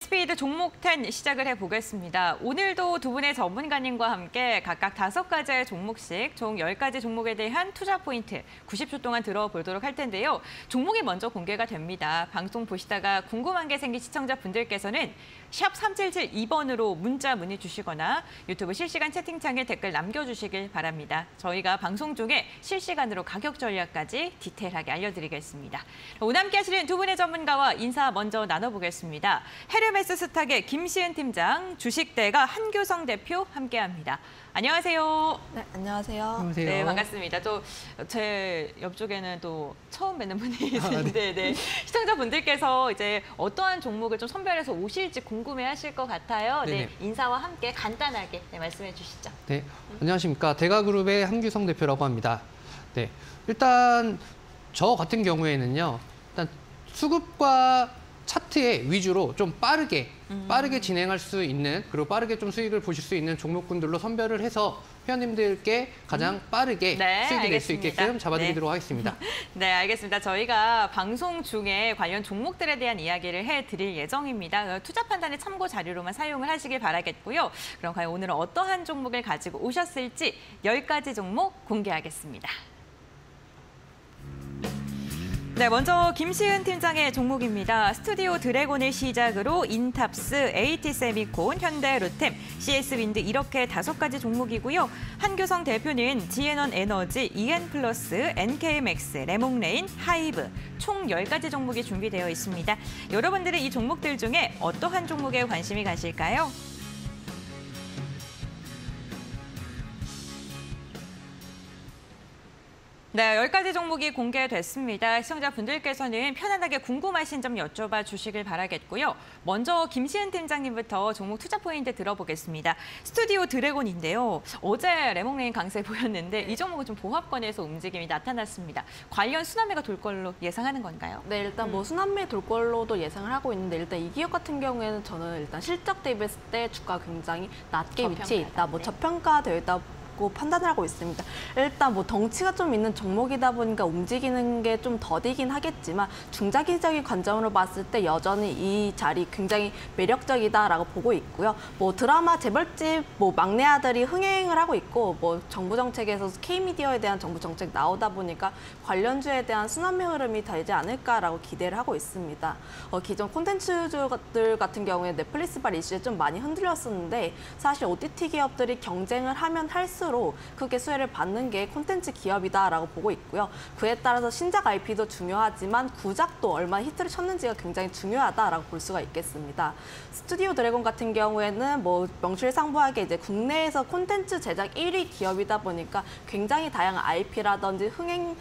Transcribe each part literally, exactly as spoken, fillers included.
머니스피드 종목 텐 시작을 해보겠습니다. 오늘도 두 분의 전문가님과 함께 각각 다섯 가지의 종목씩 총 열 가지 종목에 대한 투자 포인트 구십 초 동안 들어보도록 할 텐데요. 종목이 먼저 공개가 됩니다. 방송 보시다가 궁금한 게 생긴 시청자분들께서는 샵 삼칠칠이 번으로 문자 문의 주시거나 유튜브 실시간 채팅창에 댓글 남겨주시길 바랍니다. 저희가 방송 중에 실시간으로 가격 전략까지 디테일하게 알려드리겠습니다. 오늘 함께 하시는 두 분의 전문가와 인사 먼저 나눠보겠습니다. 헤르메스 스탁의 김시은 팀장, 주식대가 한규성 대표 함께합니다. 안녕하세요. 네, 안녕하세요. 안녕하세요. 네, 반갑습니다. 또 제 옆쪽에는 또 처음 뵙는 분이 계신데, 아, 네. 네. 시청자분들께서 이제 어떠한 종목을 좀 선별해서 오실지 궁금해하실 것 같아요. 네, 인사와 함께 간단하게 네, 말씀해 주시죠. 네, 안녕하십니까. 대가그룹의 한규성 대표라고 합니다. 네, 일단 저 같은 경우에는요, 일단 수급과 차트에 위주로 좀 빠르게 음. 빠르게 진행할 수 있는, 그리고 빠르게 좀 수익을 보실 수 있는 종목군들로 선별을 해서 회원님들께 가장 음. 빠르게 네, 수익이 낼 수 있게끔 잡아드리도록 네. 하겠습니다. 네, 알겠습니다. 저희가 방송 중에 관련 종목들에 대한 이야기를 해드릴 예정입니다. 투자 판단의 참고 자료로만 사용을 하시길 바라겠고요. 그럼 과연 오늘은 어떠한 종목을 가지고 오셨을지 열 가지 종목 공개하겠습니다. 네, 먼저 김시은 팀장의 종목입니다. 스튜디오 드래곤을 시작으로 인탑스, 에이티세미콘, 현대로템, 씨에스윈드 이렇게 다섯 가지 종목이고요. 한규성 대표는 지앤원 에너지, 이엔플러스, 엔케이엠엑스, 레몽레인, 하이브 총 열 가지 종목이 준비되어 있습니다. 여러분들은 이 종목들 중에 어떠한 종목에 관심이 가실까요? 네, 열 가지 종목이 공개됐습니다. 시청자분들께서는 편안하게 궁금하신 점 여쭤봐 주시길 바라겠고요. 먼저 김시은 팀장님부터 종목 투자 포인트 들어보겠습니다. 스튜디오 드래곤인데요. 어제 레몽레인 강세 보였는데 이 종목은 좀 보합권에서 움직임이 나타났습니다. 관련 순환매가 돌 걸로 예상하는 건가요? 네, 일단 뭐 순환매 돌 걸로도 예상을 하고 있는데 일단 이 기업 같은 경우에는 저는 일단 실적 대비했을 때 주가 굉장히 낮게 위치해 있다, 뭐 저평가되어 있다 판단을 하고 있습니다. 일단 뭐 덩치가 좀 있는 종목이다 보니까 움직이는 게 좀 더디긴 하겠지만 중장기적인 관점으로 봤을 때 여전히 이 자리 굉장히 매력적이다라고 보고 있고요. 뭐 드라마 재벌집 뭐 막내 아들이 흥행을 하고 있고 뭐 정부 정책에서 K미디어에 대한 정부 정책 나오다 보니까 관련주에 대한 순환매 흐름이 되지 않을까라고 기대를 하고 있습니다. 어, 기존 콘텐츠주들 같은 경우에 넷플릭스발 이슈에 좀 많이 흔들렸었는데 사실 오티티 기업들이 경쟁을 하면 할수록 크게 수혜를 받는 게 콘텐츠 기업이다라고 보고 있고요. 그에 따라서 신작 아이피도 중요하지만 구작도 얼마나 히트를 쳤는지가 굉장히 중요하다라고 볼 수가 있겠습니다. 스튜디오 드래곤 같은 경우에는 뭐 명실상부하게 이제 국내에서 콘텐츠 제작 일 위 기업이다 보니까 굉장히 다양한 아이피라든지 흥행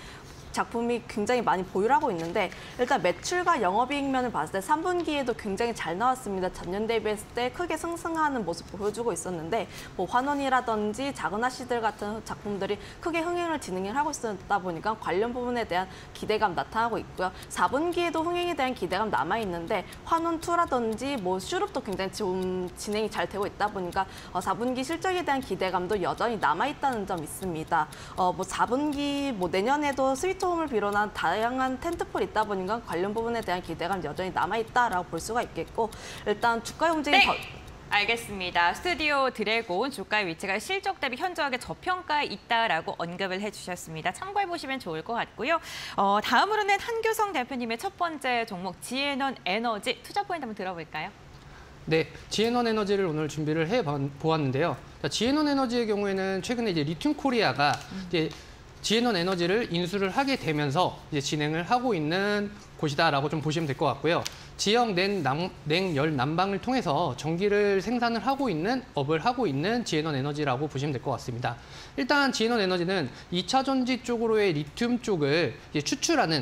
작품이 굉장히 많이 보유하고 있는데 일단 매출과 영업이익면을 봤을 때 삼 분기에도 굉장히 잘 나왔습니다. 전년 대비했을 때 크게 상승하는 모습 보여주고 있었는데 뭐 환원이라든지 작은 아씨들 같은 작품들이 크게 흥행을 진행을 하고 있었다 보니까 관련 부분에 대한 기대감 나타나고 있고요. 사 분기에도 흥행에 대한 기대감 남아있는데 환원이라든지 뭐 슈룹도 굉장히 좀 진행이 잘 되고 있다 보니까 어, 사 분기 실적에 대한 기대감도 여전히 남아있다는 점 있습니다. 어, 뭐 사 분기 뭐 내년에도 스위트 홈을 비롯한 다양한 텐트폴이 있다 보니까 관련 부분에 대한 기대감 여전히 남아있다라고 볼 수가 있겠고 일단 주가의 움직임... 네. 더... 알겠습니다. 스튜디오 드래곤 주가의 위치가 실적 대비 현저하게 저평가에 있다라고 언급을 해주셨습니다. 참고해보시면 좋을 것 같고요. 어, 다음으로는 한규성 대표님의 첫 번째 종목 지앤원 에너지 투자 포인트 한번 들어볼까요? 네, 지앤원 에너지를 오늘 준비를 해보았는데요. 지앤원 에너지의 경우에는 최근에 이제 리튬 코리아가 음. 이제 지앤원 에너지를 인수를 하게 되면서 이제 진행을 하고 있는 곳이다라고 좀 보시면 될 것 같고요. 지역 냉, 냉열 난방을 통해서 전기를 생산을 하고 있는 업을 하고 있는 지앤원 에너지라고 보시면 될 것 같습니다. 일단 지앤원 에너지는 이 차 전지 쪽으로의 리튬 쪽을 이제 추출하는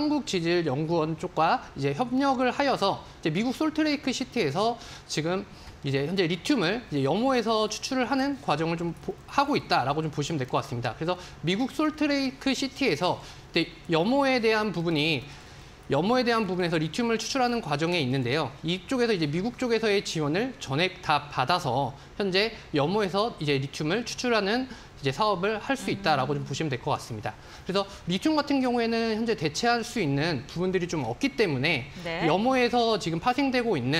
한국지질연구원 쪽과 이제 협력을 하여서 이제 미국 솔트레이크 시티에서 지금 이제 현재 리튬을 이제 염호에서 추출을 하는 과정을 좀 하고 있다라고 좀 보시면 될 것 같습니다. 그래서 미국 솔트레이크 시티에서 염호에 대한 부분이 염호에 대한 부분에서 리튬을 추출하는 과정에 있는데요. 이쪽에서 이제 미국 쪽에서의 지원을 전액 다 받아서 현재 염호에서 이제 리튬을 추출하는 이제 사업을 할 수 있다라고 좀 보시면 될 것 같습니다. 그래서 리튬 같은 경우에는 현재 대체할 수 있는 부분들이 좀 없기 때문에 네. 염호에서 지금 파생되고 있는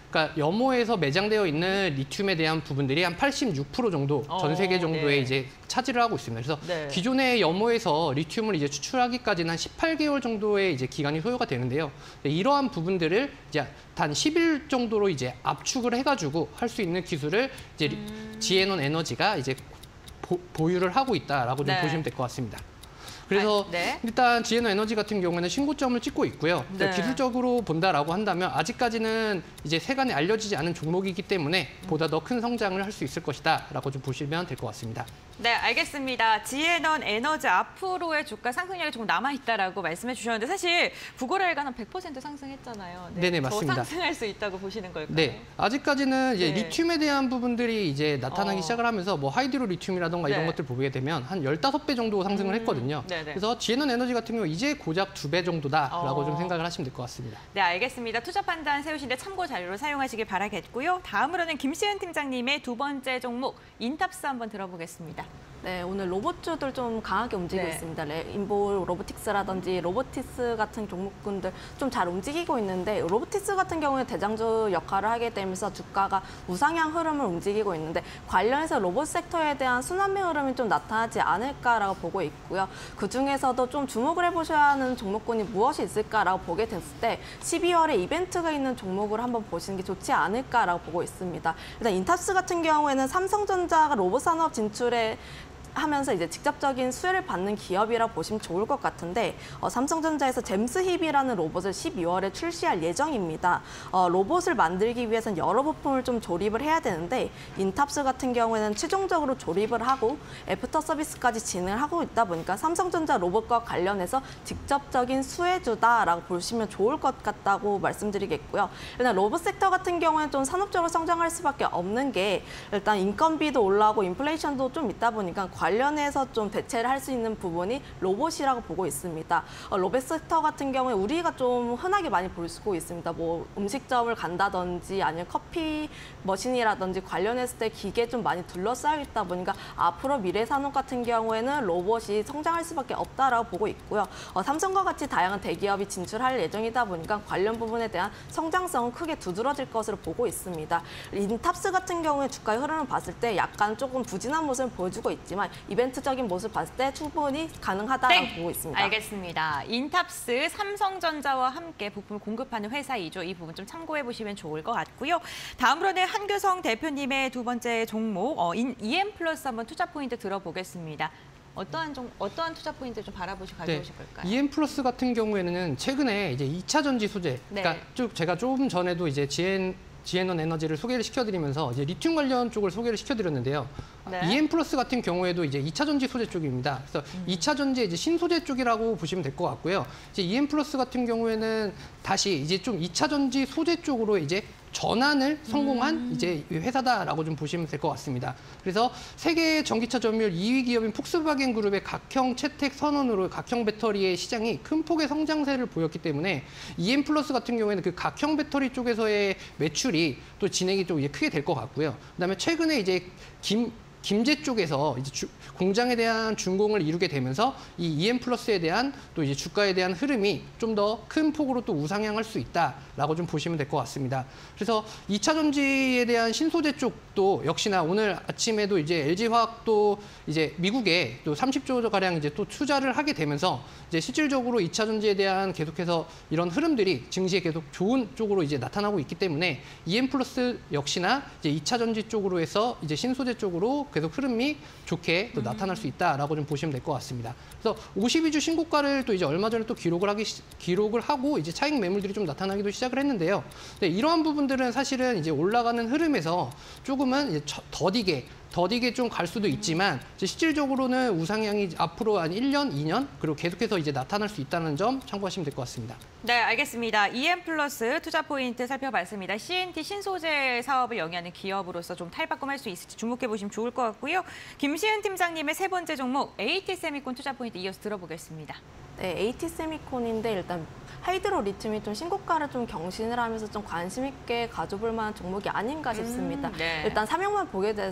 그러니까 염호에서 매장되어 있는 리튬에 대한 부분들이 한 팔십육 퍼센트 정도 전 세계 어, 정도의 네. 이제 차지를 하고 있습니다. 그래서 네. 기존의 염호에서 리튬을 이제 추출하기까지는 한 십팔 개월 정도의 이제 기간이 소요가 되는데요. 이러한 부분들을 이제 단 십 일 정도로 이제 압축을 해가지고 할 수 있는 기술을 이제 음. 지에논 에너지가 이제 보, 보유를 하고 있다라고 좀 네. 보시면 될 것 같습니다. 그래서 아, 네. 일단 지에논 에너지 같은 경우에는 신고점을 찍고 있고요. 네. 기술적으로 본다라고 한다면 아직까지는 이제 세간에 알려지지 않은 종목이기 때문에 보다 더 큰 성장을 할 수 있을 것이다라고 좀 보시면 될 것 같습니다. 네, 알겠습니다. 지에논 에너지 앞으로의 주가 상승력이 조금 남아있다라고 말씀해 주셨는데 사실 구글알가 한 백 퍼센트 상승했잖아요. 네, 네네, 맞습니다. 더 상승할 수 있다고 보시는 걸까요? 네, 아직까지는 이제 네. 리튬에 대한 부분들이 이제 나타나기 어. 시작을 하면서 뭐 하이드로 리튬이라던가 이런 네. 것들 보게 되면 한 십오 배 정도 상승을 음, 했거든요. 네네. 그래서 지에논 에너지 같은 경우 이제 고작 두 배 정도다라고 어. 좀 생각을 하시면 될 것 같습니다. 네, 알겠습니다. 투자 판단 세우실 때 참고 자료로 사용하시길 바라겠고요. 다음으로는 김시은 팀장님의 두 번째 종목 인탑스 한번 들어보겠습니다. 네, 오늘 로봇주들 좀 강하게 움직이고 네. 있습니다. 레인보우 로보틱스라든지 로보티스 같은 종목군들 좀 잘 움직이고 있는데 로보티스 같은 경우에 대장주 역할을 하게 되면서 주가가 우상향 흐름을 움직이고 있는데 관련해서 로봇 섹터에 대한 순환매 흐름이 좀 나타나지 않을까라고 보고 있고요. 그중에서도 좀 주목을 해보셔야 하는 종목군이 무엇이 있을까라고 보게 됐을 때 십이월에 이벤트가 있는 종목을 한번 보시는 게 좋지 않을까라고 보고 있습니다. 일단 인탑스 같은 경우에는 삼성전자가 로봇 산업 진출에 하면서 이제 직접적인 수혜를 받는 기업이라 보시면 좋을 것 같은데 어, 삼성전자에서 잼스힙이라는 로봇을 십이월에 출시할 예정입니다. 어, 로봇을 만들기 위해서는 여러 부품을 좀 조립을 해야 되는데 인탑스 같은 경우에는 최종적으로 조립을 하고 애프터 서비스까지 진행을 하고 있다 보니까 삼성전자 로봇과 관련해서 직접적인 수혜주다라고 보시면 좋을 것 같다고 말씀드리겠고요. 일단 로봇 섹터 같은 경우에는 좀 산업적으로 성장할 수밖에 없는 게 일단 인건비도 올라오고 인플레이션도 좀 있다 보니까 관련해서 좀 대체를 할 수 있는 부분이 로봇이라고 보고 있습니다. 어, 로봇 섹터 같은 경우에 우리가 좀 흔하게 많이 볼 수 있습니다. 뭐 음식점을 간다든지 아니면 커피 머신이라든지 관련했을 때 기계 좀 많이 둘러싸여 있다 보니까 앞으로 미래 산업 같은 경우에는 로봇이 성장할 수밖에 없다라고 보고 있고요. 어, 삼성과 같이 다양한 대기업이 진출할 예정이다 보니까 관련 부분에 대한 성장성은 크게 두드러질 것으로 보고 있습니다. 인탑스 같은 경우에 주가의 흐름을 봤을 때 약간 조금 부진한 모습을 보여주고 있지만 이벤트적인 모습을 봤을 때 충분히 가능하다고 네, 보고 있습니다. 알겠습니다. 인탑스 삼성전자와 함께 부품을 공급하는 회사이죠. 이 부분 좀 참고해 보시면 좋을 것 같고요. 다음으로는 한규성 대표님의 두 번째 종목 어, 이엠 플러스 한번 투자 포인트 들어보겠습니다. 어떠한 종, 어떠한 투자 포인트 좀 바라보시고 가져오실 걸까요? 이엠 플러스 같은 경우에는 최근에 이제 이 차 전지 소재, 네. 그러니까 쭉 제가 조금 전에도 이제 지엔 지에논 에너지를 소개를 시켜드리면서 이제 리튬 관련 쪽을 소개를 시켜드렸는데요. 네. 이엠 플러스 같은 경우에도 이제 이 차 전지 소재 쪽입니다. 그래서 음. 이 차 전지 이제 신소재 쪽이라고 보시면 될 것 같고요. 이제 이엠 플러스 같은 경우에는 다시 이제 좀 이 차 전지 소재 쪽으로 이제 전환을 성공한 음. 이제 회사다라고 좀 보시면 될 것 같습니다. 그래서 세계 전기차 점유율 이 위 기업인 폭스바겐 그룹의 각형 채택 선언으로 각형 배터리의 시장이 큰 폭의 성장세를 보였기 때문에 이엠 플러스 같은 경우에는 그 각형 배터리 쪽에서의 매출이 또 진행이 좀 이제 크게 될 것 같고요. 그다음에 최근에 이제 김 김제 쪽에서 이제 주, 공장에 대한 준공을 이루게 되면서 이 이엠 플러스에 대한 또 이제 주가에 대한 흐름이 좀 더 큰 폭으로 또 우상향할 수 있다라고 좀 보시면 될 것 같습니다. 그래서 이 차 전지에 대한 신소재 쪽도 역시나 오늘 아침에도 이제 엘지화학도 이제 미국에 또 삼십 조 가량 이제 또 투자를 하게 되면서 이제 실질적으로 이 차 전지에 대한 계속해서 이런 흐름들이 증시에 계속 좋은 쪽으로 이제 나타나고 있기 때문에 이엠 플러스 역시나 이제 이 차 전지 쪽으로 해서 이제 신소재 쪽으로 계속 흐름이 좋게 또 나타날 수 있다라고 좀 보시면 될 것 같습니다. 그래서 오십이 주 신고가를 또 이제 얼마 전에 또 기록을 하기 시, 기록을 하고 이제 차익 매물들이 좀 나타나기도 시작을 했는데요. 네, 이러한 부분들은 사실은 이제 올라가는 흐름에서 조금은 이제 더디게 더디게 좀 갈 수도 있지만 이제 실질적으로는 우상향이 앞으로 한 일 년, 이 년 그리고 계속해서 이제 나타날 수 있다는 점 참고하시면 될 것 같습니다. 네, 알겠습니다. 이엠 플러스 투자 포인트 살펴봤습니다. 씨엔티 신소재 사업을 영위하는 기업으로서 좀 탈바꿈할 수 있을지 주목해 보시면 좋을 것 같고요. 김시은 팀장님의 세 번째 종목 에이티 세미콘 투자 포인트 이어서 들어보겠습니다. 네, 에이티 세미콘인데 일단 하이드로 리튬이 좀 신고가를 좀 경신을 하면서 좀 관심 있게 가져볼 만한 종목이 아닌가 싶습니다. 음, 네. 일단 사명만 보게 됐을 때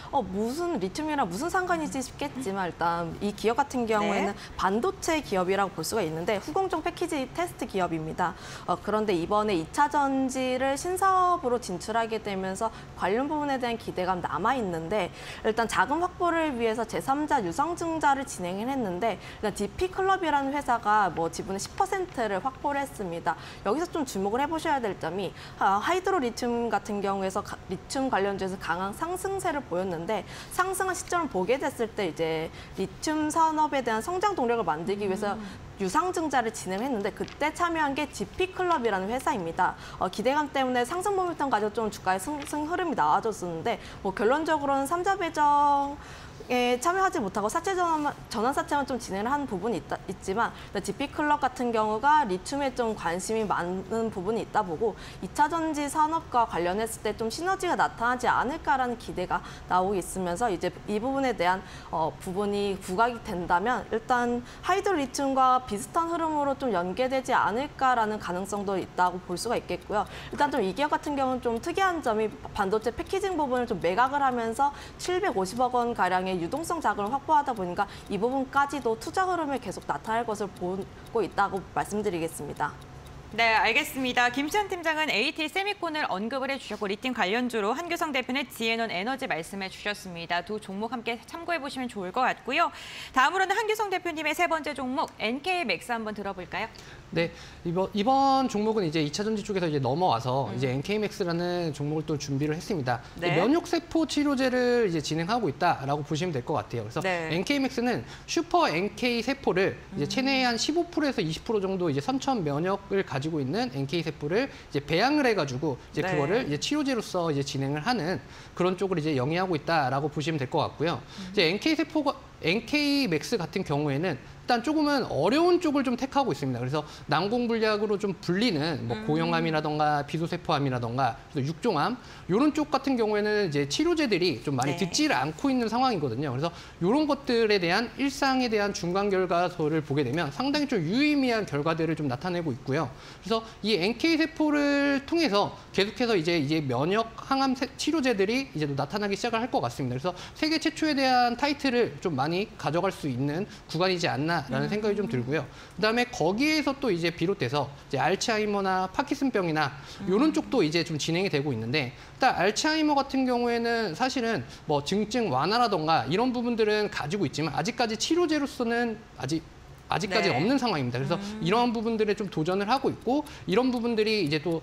어, 무슨 리튬이랑 무슨 상관이지 싶겠지만 일단 이 기업 같은 경우에는 네. 반도체 기업이라고 볼 수가 있는데 후공정 패키지 테스트 기업입니다. 어, 그런데 이번에 이 차 전지를 신사업으로 진출하게 되면서 관련 부분에 대한 기대감 남아 있는데 일단 자금 확보를 위해서 제삼자 유상증자를 진행을 했는데 일단 디피클럽이라는 회사가 뭐 지분의 십 퍼센트를 확보를 했습니다. 여기서 좀 주목을 해보셔야 될 점이 하이드로 리튬 같은 경우에서 가, 리튬 관련주에서 강한 상승세를 보였는데 상승한 시점을 보게 됐을 때 이제 리튬 산업에 대한 성장 동력을 만들기 위해서 음. 유상증자를 진행했는데 그때 참여한 게 지피클럽이라는 회사입니다. 어, 기대감 때문에 상승 모멘텀 가지고 좀 주가의 승승 흐름이 나와줬었는데 뭐 결론적으로는 삼자 배정 에 참여하지 못하고 사채 전환, 전환 사채만 좀 진행을 하는 부분이 있다, 있지만 지피클럽 같은 경우가 리튬에 좀 관심이 많은 부분이 있다 보고 이 차 전지 산업과 관련했을 때 좀 시너지가 나타나지 않을까라는 기대가 나오고 있으면서 이제 이 부분에 대한 어, 부분이 부각이 된다면 일단 하이드로 리튬과 비슷한 흐름으로 좀 연계되지 않을까라는 가능성도 있다고 볼 수가 있겠고요. 일단 좀 이 기업 같은 경우는 좀 특이한 점이 반도체 패키징 부분을 좀 매각을 하면서 칠백오십억 원 가량의 유동성 자금을 확보하다 보니까 이 부분까지도 투자 흐름에 계속 나타날 것을 보고 있다고 말씀드리겠습니다. 네, 알겠습니다. 김치환 팀장은 에이티 세미콘을 언급을 해주셨고 리튬 관련주로 한규성 대표는 지에논 에너지 말씀해 주셨습니다. 두 종목 함께 참고해 보시면 좋을 것 같고요. 다음으로는 한규성 대표님의 세 번째 종목 엔케이맥스 한번 들어볼까요? 네, 이번, 이번 종목은 이제 이 차 전지 쪽에서 이제 넘어와서 음. 이제 엔케이맥스라는 종목을 또 준비를 했습니다. 네. 면역세포 치료제를 이제 진행하고 있다라고 보시면 될 것 같아요. 그래서 네. 엔케이맥스는 슈퍼 엔케이 세포를 이제 음. 체내에 한 십오 퍼센트에서 이십 퍼센트 정도 이제 선천 면역을 가지고 있는 엔케이 세포를 이제 배양을 해가지고 이제 네. 그거를 이제 치료제로서 이제 진행을 하는 그런 쪽을 이제 영위하고 있다라고 보시면 될 것 같고요. 음. 이제 엔케이 세포가 엔케이맥스 같은 경우에는 일단 조금은 어려운 쪽을 좀 택하고 있습니다. 그래서 난공불약으로 좀 불리는 뭐 음. 고형암이라던가 비소세포암이라던가 육종암 이런 쪽 같은 경우에는 이제 치료제들이 좀 많이 네. 듣지를 않고 있는 상황이거든요. 그래서 이런 것들에 대한 일상에 대한 중간 결과서를 보게 되면 상당히 좀 유의미한 결과들을 좀 나타내고 있고요. 그래서 이 엔케이 세포를 통해서 계속해서 이제 이제 면역 항암 치료제들이 이제 또 나타나기 시작을 할 것 같습니다. 그래서 세계 최초에 대한 타이틀을 좀 많이 가져갈 수 있는 구간이지 않나. 라는 생각이 좀 들고요. 그다음에 거기에서 또 이제 비롯돼서 이제 알츠하이머나 파킨슨병이나 이런 쪽도 이제 좀 진행이 되고 있는데 일단 알츠하이머 같은 경우에는 사실은 뭐 증증 완화라던가 이런 부분들은 가지고 있지만 아직까지 치료제로서는 아직 아직까지 네. 없는 상황입니다. 그래서 음. 이러한 부분들에 좀 도전을 하고 있고 이런 부분들이 이제 또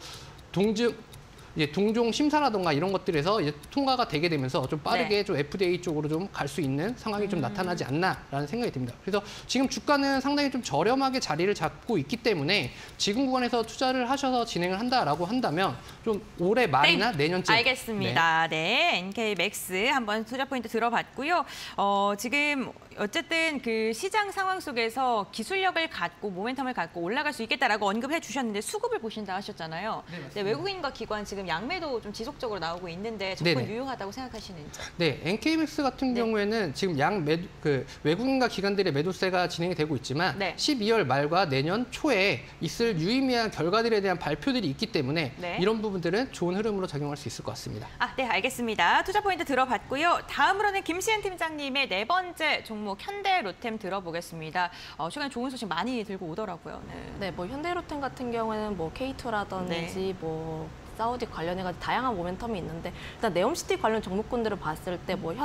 동증 이제 동종 심사라던가 이런 것들에서 이제 통과가 되게 되면서 좀 빠르게 네. 좀 에프디에이 쪽으로 좀 갈 수 있는 상황이 좀 음. 나타나지 않나라는 생각이 듭니다. 그래서 지금 주가는 상당히 좀 저렴하게 자리를 잡고 있기 때문에 지금 구간에서 투자를 하셔서 진행을 한다라고 한다면 좀 올해 말이나 네. 내년쯤 알겠습니다. 네, 네. 엔케이맥스 한번 투자 포인트 들어봤고요. 어, 지금 어쨌든 그 시장 상황 속에서 기술력을 갖고 모멘텀을 갖고 올라갈 수 있겠다라고 언급해 주셨는데 수급을 보신다 하셨잖아요. 네, 맞습니다. 네, 외국인과 기관 지금 양매도 좀 지속적으로 나오고 있는데 접근 네네. 유효하다고 생각하시는지. 네, 엔케이맥스 같은 네. 경우에는 지금 양 매도, 그 외국인과 기관들의 매도세가 진행이 되고 있지만 네. 십이월 말과 내년 초에 있을 유의미한 결과들에 대한 발표들이 있기 때문에 네. 이런 부분들은 좋은 흐름으로 작용할 수 있을 것 같습니다. 아, 네, 알겠습니다. 투자 포인트 들어봤고요. 다음으로는 김시현 팀장님의 네 번째 종목 현대로템 들어보겠습니다. 어, 최근에 좋은 소식 많이 들고 오더라고요. 네. 네, 뭐 현대로템 같은 경우에는 뭐 케이투라든지 네. 뭐 사우디 관련해가지고 다양한 모멘텀이 있는데 일단 네옴시티 관련 종목군들을 봤을 때 뭐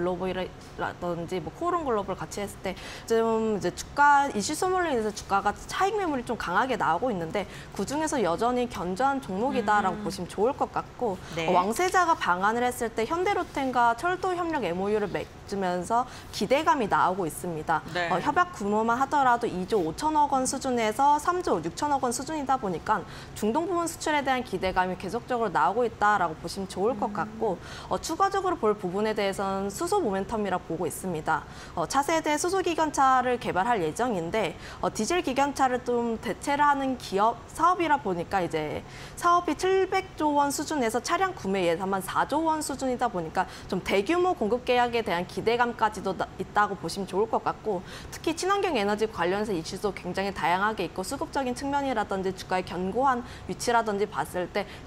현대글로벌이라든지 뭐 코오롱글로벌 같이 했을 때 좀 이제 주가 이슈 소모로 인해서 주가가 차익 매물이 좀 강하게 나오고 있는데 그 중에서 여전히 견조한 종목이다라고 음. 보시면 좋을 것 같고 네. 어, 왕세자가 방한을 했을 때 현대로템과 철도 협력 엠오유를 맺으면서 기대감이 나오고 있습니다. 네. 어, 협약 규모만 하더라도 이조 오천억 원 수준에서 삼조 육천억 원 수준이다 보니까 중동 부분 수출에 대한 기대감이 계속적으로 나오고 있다라고 보시면 좋을 것 같고 어, 추가적으로 볼 부분에 대해서는 수소 모멘텀이라 보고 있습니다. 어, 차세대 수소 기관차를 개발할 예정인데 어, 디젤 기관차를 좀 대체를 하는 기업 사업이라 보니까 이제 사업이 칠백조 원 수준에서 차량 구매 예산만 사조 원 수준이다 보니까 좀 대규모 공급 계약에 대한 기대감까지도 나, 있다고 보시면 좋을 것 같고 특히 친환경 에너지 관련해서 이슈도 굉장히 다양하게 있고 수급적인 측면이라든지 주가의 견고한 위치라든지 봤을 때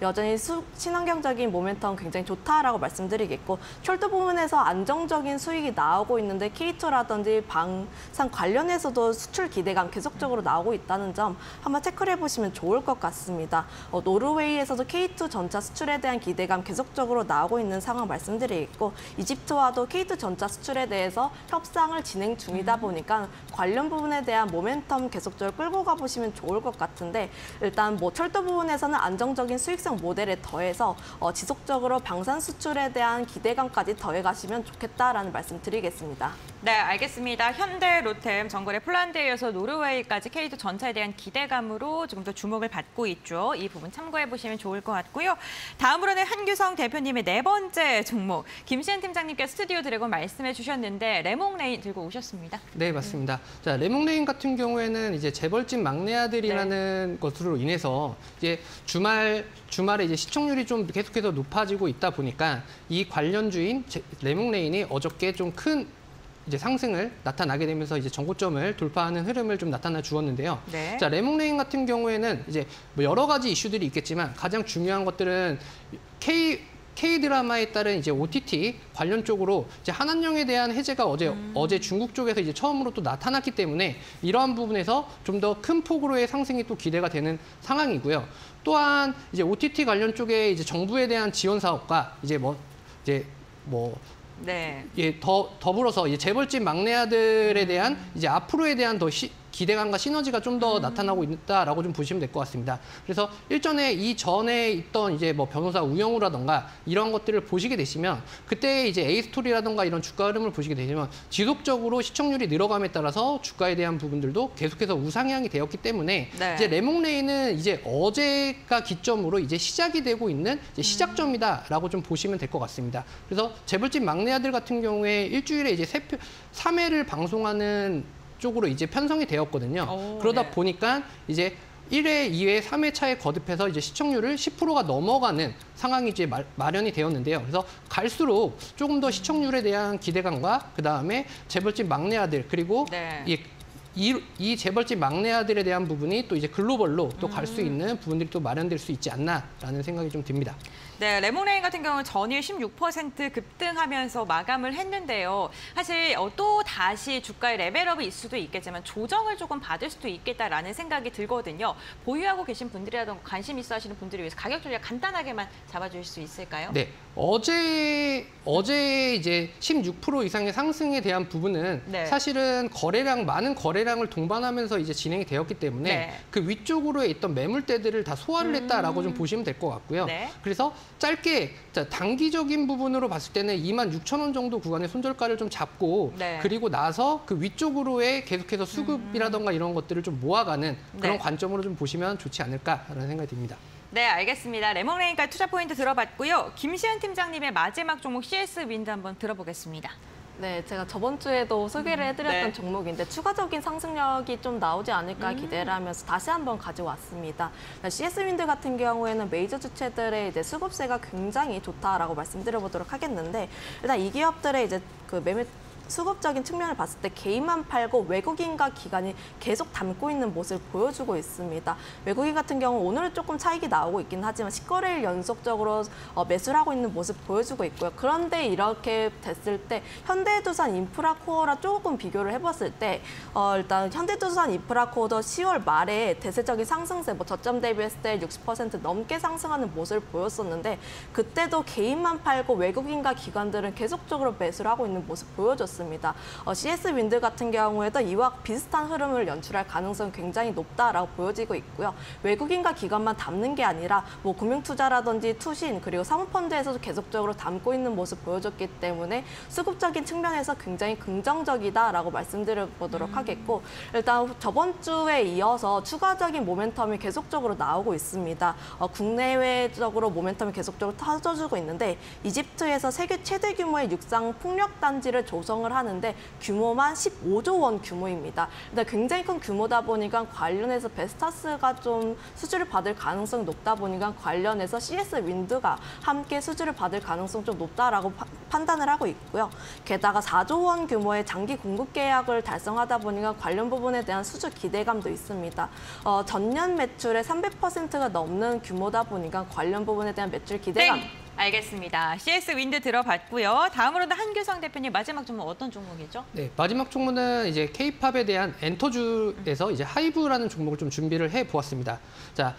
여전히 수, 친환경적인 모멘텀 굉장히 좋다라고 말씀드리겠고 철도 부분에서 안정적인 수익이 나오고 있는데 케이투라든지 방산 관련해서도 수출 기대감 계속적으로 나오고 있다는 점 한번 체크를 해보시면 좋을 것 같습니다. 어, 노르웨이에서도 케이투 전차 수출에 대한 기대감 계속적으로 나오고 있는 상황 말씀드리겠고 이집트와도 케이투 전차 수출에 대해서 협상을 진행 중이다 보니까 관련 부분에 대한 모멘텀 계속적으로 끌고 가보시면 좋을 것 같은데 일단 뭐 철도 부분에서는 안정적인 수익성 모델에 더해서 어, 지속적으로 방산 수출에 대한 기대감까지 더해가시면 좋겠다라는 말씀 드리겠습니다. 네, 알겠습니다. 현대, 로템, 정글의 폴란드에 이어서 노르웨이까지 케이투 전차에 대한 기대감으로 조금 더 주목을 받고 있죠. 이 부분 참고해 보시면 좋을 것 같고요. 다음으로는 한규성 대표님의 네 번째 종목, 김시현 팀장님께 스튜디오 드래곤 말씀해 주셨는데 레몽레인 들고 오셨습니다. 네, 맞습니다. 음. 자, 레몽레인 같은 경우에는 이제 재벌집 막내 아들이라는 네. 것으로 인해서 이제 주말 주말에 이제 시청률이 좀 계속해서 높아지고 있다 보니까 이 관련주인 레몽레인이 어저께 좀 큰 이제 상승을 나타나게 되면서 이제 정고점을 돌파하는 흐름을 좀 나타나 주었는데요. 네. 자, 레몽레인 같은 경우에는 이제 뭐 여러 가지 이슈들이 있겠지만 가장 중요한 것들은 K K-드라마에 따른 이제 오티티 관련 쪽으로 이제 한한령에 대한 해제가 어제 음. 어제 중국 쪽에서 이제 처음으로 또 나타났기 때문에 이러한 부분에서 좀 더 큰 폭으로의 상승이 또 기대가 되는 상황이고요. 또한 이제 오티티 관련 쪽에 이제 정부에 대한 지원 사업과 이제 뭐 이제 뭐 네. 예, 더 더불어서 이제 재벌집 막내 아들에 대한 음. 이제 앞으로에 대한 더 시, 기대감과 시너지가 좀 더 음. 나타나고 있다라고 좀 보시면 될 것 같습니다. 그래서 일전에 이 전에 있던 이제 뭐 변호사 우영우라던가 이런 것들을 보시게 되시면 그때 이제 에이스토리라던가 이런 주가 흐름을 보시게 되시면 지속적으로 시청률이 늘어감에 따라서 주가에 대한 부분들도 계속해서 우상향이 되었기 때문에 네. 이제 레몽레인은 이제 어제가 기점으로 이제 시작이 되고 있는 이제 시작점이다라고 좀 보시면 될 것 같습니다. 그래서 재벌집 막내 아들 같은 경우에 일주일에 이제 세 표, 삼 회를 방송하는 쪽으로 이제 편성이 되었거든요. 오, 그러다 네. 보니까 이제 일 회, 이 회, 삼 회 차에 거듭해서 이제 시청률을 십 퍼센트가 넘어가는 상황이 이제 마, 마련이 되었는데요. 그래서 갈수록 조금 더 시청률에 대한 기대감과 그 다음에 재벌집 막내 아들 그리고 네. 이, 이, 이 재벌집 막내 아들에 대한 부분이 또 이제 글로벌로 또 갈 수 음. 있는 부분들이 또 마련될 수 있지 않나라는 생각이 좀 듭니다. 네, 레몽레인 같은 경우는 전일 십육 퍼센트 급등하면서 마감을 했는데요. 사실 또 다시 주가의 레벨업이 있을 수도 있겠지만 조정을 조금 받을 수도 있겠다라는 생각이 들거든요. 보유하고 계신 분들이라든가 관심 있어 하시는 분들을 위해서 가격 조절 간단하게만 잡아주실 수 있을까요? 네, 어제 어제 이제 십육 퍼센트 이상의 상승에 대한 부분은 네. 사실은 거래량 많은 거래량을 동반하면서 이제 진행이 되었기 때문에 네. 그 위쪽으로 있던 매물대들을 다 소화를 했다라고 음... 좀 보시면 될 것 같고요. 네. 그래서 짧게 자, 단기적인 부분으로 봤을 때는 이만 육천 원 정도 구간의 손절가를 좀 잡고 네. 그리고 나서 그 위쪽으로의 계속해서 수급이라던가 이런 것들을 좀 모아가는 그런 네. 관점으로 좀 보시면 좋지 않을까라는 생각이 듭니다. 네, 알겠습니다. 레몽레인까지 투자 포인트 들어봤고요. 김시현 팀장님의 마지막 종목 씨에스 윈드 한번 들어보겠습니다. 네, 제가 저번 주에도 소개를 해드렸던 네. 종목인데 추가적인 상승력이 좀 나오지 않을까 음. 기대를 하면서 다시 한번 가져왔습니다. 씨에스 윈드 같은 경우에는 메이저 주체들의 이제 수급세가 굉장히 좋다라고 말씀드려보도록 하겠는데 일단 이 기업들의 이제 그 매매 수급적인 측면을 봤을 때 개인만 팔고 외국인과 기관이 계속 담고 있는 모습을 보여주고 있습니다. 외국인 같은 경우 오늘은 조금 차익이 나오고 있긴 하지만 십 거래일 연속적으로 어, 매수를 하고 있는 모습 보여주고 있고요. 그런데 이렇게 됐을 때 현대해두산 인프라코어랑 조금 비교를 해봤을 때 어, 일단 현대해두산 인프라코어도 시월 말에 대세적인 상승세, 뭐 저점 대비했을 때 육십 퍼센트 넘게 상승하는 모습을 보였었는데 그때도 개인만 팔고 외국인과 기관들은 계속적으로 매수를 하고 있는 모습 보여줬습니다. 어, 씨에스 윈드 같은 경우에도 이와 비슷한 흐름을 연출할 가능성이 굉장히 높다라고 보여지고 있고요. 외국인과 기관만 담는 게 아니라 뭐 금융투자라든지 투신 그리고 사모펀드에서도 계속적으로 담고 있는 모습 보여줬기 때문에 수급적인 측면에서 굉장히 긍정적이다라고 말씀드려보도록 음. 하겠고 일단 저번 주에 이어서 추가적인 모멘텀이 계속적으로 나오고 있습니다. 어, 국내외적으로 모멘텀이 계속적으로 터져주고 있는데 이집트에서 세계 최대 규모의 육상 풍력 단지를 조성 예상을 하는데 규모만 십오조 원 규모입니다. 근데 굉장히 큰 규모다 보니까 관련해서 베스타스가 좀 수주를 받을 가능성이 높다 보니까 관련해서 씨에스 윈드가 함께 수주를 받을 가능성 좀 높다라고 파, 판단을 하고 있고요. 게다가 사조 원 규모의 장기 공급 계약을 달성하다 보니까 관련 부분에 대한 수주 기대감도 있습니다. 어, 전년 매출의 삼백 퍼센트가 넘는 규모다 보니까 관련 부분에 대한 매출 기대감. 땡! 알겠습니다. 씨에스 윈드 들어봤고요. 다음으로는 한규성 대표님 마지막 종목 어떤 종목이죠? 네, 마지막 종목은 이제 K-팝에 대한 엔터주에서 이제 하이브라는 종목을 좀 준비를 해 보았습니다. 자,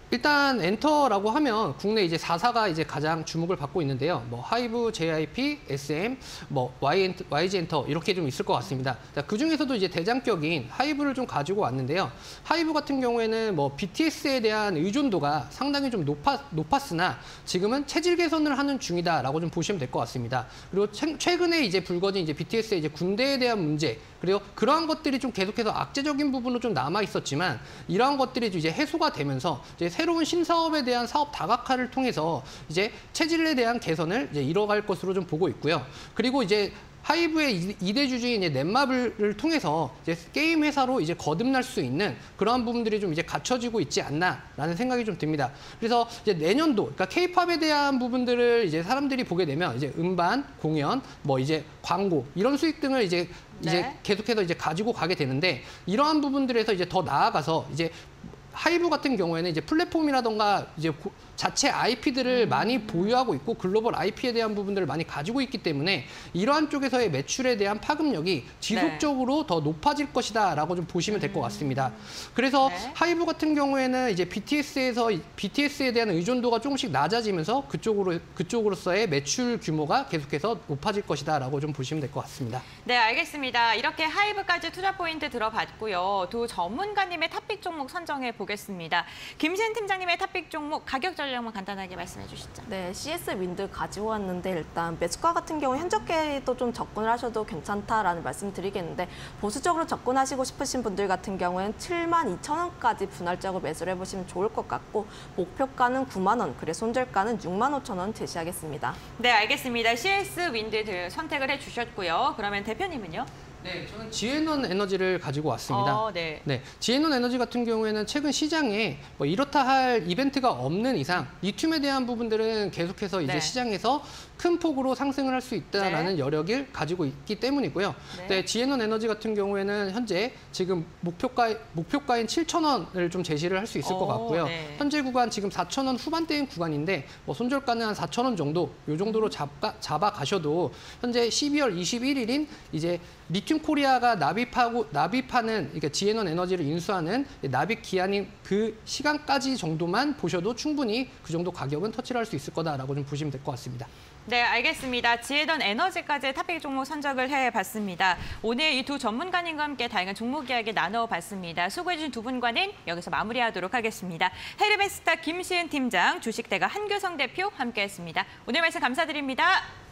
일단 엔터라고 하면 국내 이제 사 사가 이제 가장 주목을 받고 있는데요. 뭐 하이브, 제이아이피, 에스엠, 뭐 와이지 엔터 이렇게 좀 있을 것 같습니다. 자, 그 중에서도 이제 대장격인 하이브를 좀 가지고 왔는데요. 하이브 같은 경우에는 뭐 비티에스에 대한 의존도가 상당히 좀 높았, 높았으나 지금은 체질 개선을 하는 중이다라고 좀 보시면 될 것 같습니다. 그리고 최근에 이제 불거진 이제 비티에스의 이제 군대에 대한 문제, 그리고 그러한 것들이 좀 계속해서 악재적인 부분으로 좀 남아 있었지만 이러한 것들이 이제 해소가 되면서 이제 새로운 신사업에 대한 사업 다각화를 통해서 이제 체질에 대한 개선을 이제 이뤄갈 것으로 좀 보고 있고요. 그리고 이제 하이브의 이대 주주인 이제 넷마블을 통해서 이제 게임 회사로 이제 거듭날 수 있는 그러한 부분들이 좀 이제 갖춰지고 있지 않나라는 생각이 좀 듭니다. 그래서 이제 내년도, 그러니까 K-팝에 대한 부분들을 이제 사람들이 보게 되면 이제 음반, 공연, 뭐 이제 광고 이런 수익 등을 이제 네. 이제 계속해서 이제 가지고 가게 되는데 이러한 부분들에서 이제 더 나아가서 이제 하이브 같은 경우에는 이제 플랫폼이라던가 이제 고, 자체 아이피들을 음. 많이 보유하고 있고 글로벌 아이피에 대한 부분들을 많이 가지고 있기 때문에 이러한 쪽에서의 매출에 대한 파급력이 지속적으로 네. 더 높아질 것이다라고 좀 보시면 될 것 같습니다. 그래서 네. 하이브 같은 경우에는 이제 비티에스에서 비티에스에 대한 의존도가 조금씩 낮아지면서 그쪽으로 그쪽으로서의 매출 규모가 계속해서 높아질 것이다라고 좀 보시면 될 것 같습니다. 네, 알겠습니다. 이렇게 하이브까지 투자 포인트 들어봤고요. 두 전문가님의 탑픽 종목 선정해 보겠습니다. 김신 팀장님의 탑픽 종목 가격 전략만 간단하게 말씀해 주시죠. 네, 씨에스 윈드 가지고 왔는데 일단 매수가 같은 경우 현저가에도 좀 접근을 하셔도 괜찮다라는 말씀 드리겠는데 보수적으로 접근하시고 싶으신 분들 같은 경우에는 칠만 이천 원까지 분할적으로 매수를 해보시면 좋을 것 같고 목표가는 구만 원, 그래 손절가는 육만 오천 원 제시하겠습니다. 네, 알겠습니다. 씨에스 윈드 선택을 해주셨고요. 그러면 대표님은요? 네, 저는 지에논 에너지를 가지고 왔습니다. 어, 네. 네, 지에논 에너지 같은 경우에는 최근 시장에 뭐 이렇다 할 이벤트가 없는 이상 리튬에 대한 부분들은 계속해서 이제 네. 시장에서 큰 폭으로 상승을 할 수 있다라는 네. 여력을 가지고 있기 때문이고요. 네. 네, 지에논 에너지 같은 경우에는 현재 지금 목표가 목표가인 칠천 원을 좀 제시를 할 수 있을 오, 것 같고요. 네. 현재 구간 지금 사천 원 후반대인 구간인데 뭐 손절가는 한 사천 원 정도 요 정도로 잡아, 잡아 가셔도 현재 십이월 이십일일인 이제 리튬 코리아가 납입하고 납입하는 그러니까 지에논 에너지를 인수하는 납입 기한인 그 시간까지 정도만 보셔도 충분히 그 정도 가격은 터치를 할 수 있을 거다라고 좀 보시면 될 것 같습니다. 네, 알겠습니다. 지에논 에너지까지 탑픽 종목 선정을 해봤습니다. 오늘 이 두 전문가님과 함께 다양한 종목 이야기 나눠봤습니다. 수고해주신 두 분과는 여기서 마무리하도록 하겠습니다. 헤르메스타 김시은 팀장, 주식대가 한규성 대표 함께했습니다. 오늘 말씀 감사드립니다.